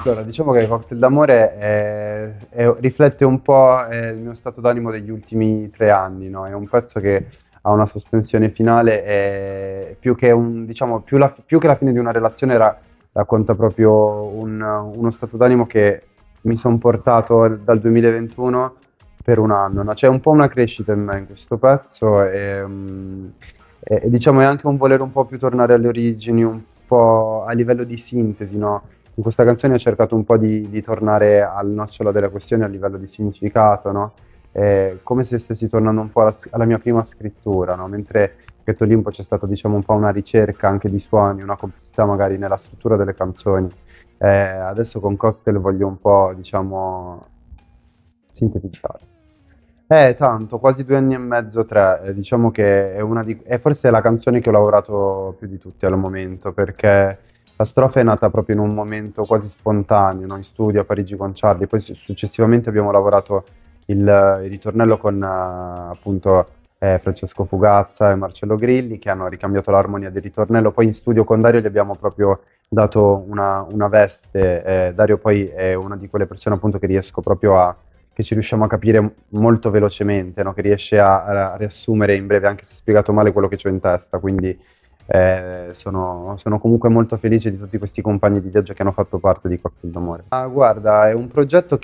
Allora, diciamo che Cocktail d'amore riflette un po' il mio stato d'animo degli ultimi 3 anni, no? È un pezzo che ha una sospensione finale e più che diciamo, più che la fine di una relazione racconta proprio uno stato d'animo che mi sono portato dal 2021 per un anno, no? C'è un po' una crescita in me in questo pezzo e diciamo è anche un volere un po' più tornare alle origini, un po' a livello di sintesi, no? In questa canzone ho cercato un po' di tornare al nocciolo della questione a livello di significato, no? Come se stessi tornando un po' alla mia prima scrittura, no? Mentre Ghetto Limpo c'è stata, diciamo, un po' una ricerca anche di suoni, una complessità magari nella struttura delle canzoni. Adesso con Cocktail voglio un po', diciamo, sintetizzare. Tanto, quasi 2 anni e mezzo, tre. Diciamo che è forse la canzone che ho lavorato più di tutti al momento, perché la strofa è nata proprio in un momento quasi spontaneo, no? In studio a Parigi con Charlie, poi successivamente abbiamo lavorato il ritornello con appunto Francesco Fugazza e Marcello Grilli che hanno ricambiato l'armonia del ritornello, poi in studio con Dario gli abbiamo proprio dato una veste, Dario poi è una di quelle persone appunto che ci riusciamo a capire molto velocemente, no? Che riesce a riassumere in breve, anche se spiegato male, quello che c'ho in testa. Quindi sono comunque molto felice di tutti questi compagni di viaggio che hanno fatto parte di Cocktail d'Amore. Guarda, è un progetto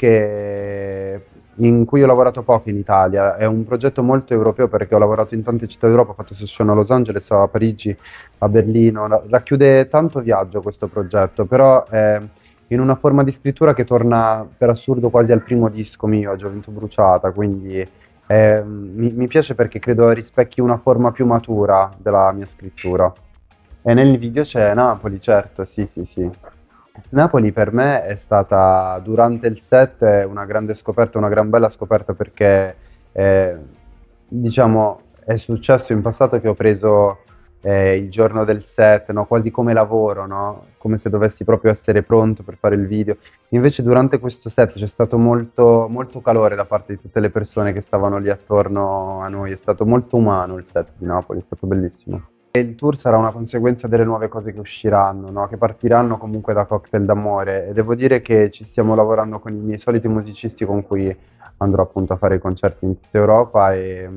in cui ho lavorato poco in Italia, è un progetto molto europeo perché ho lavorato in tante città d'Europa, ho fatto session a Los Angeles, a Parigi, a Berlino, racchiude tanto viaggio questo progetto, però in una forma di scrittura che torna per assurdo quasi al primo disco mio, a Gioventù Bruciata, quindi mi piace perché credo rispecchi una forma più matura della mia scrittura. E nel video c'è Napoli, certo, sì, sì, sì. Napoli per me è stata durante il set una grande scoperta, una gran bella scoperta perché eh, diciamo è successo in passato che ho preso il giorno del set, no? Quasi come lavoro, no? Come se dovessi proprio essere pronto per fare il video. Invece durante questo set c'è stato molto, molto calore da parte di tutte le persone che stavano lì attorno a noi, è stato molto umano il set di Napoli, è stato bellissimo. E il tour sarà una conseguenza delle nuove cose che usciranno, no? Che partiranno comunque da Cocktail d'Amore e devo dire che ci stiamo lavorando con i miei soliti musicisti con cui andrò appunto a fare i concerti in tutta Europa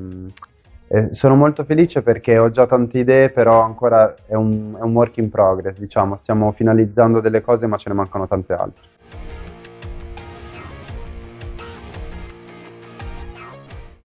e sono molto felice perché ho già tante idee, però ancora è un work in progress, diciamo, stiamo finalizzando delle cose ma ce ne mancano tante altre.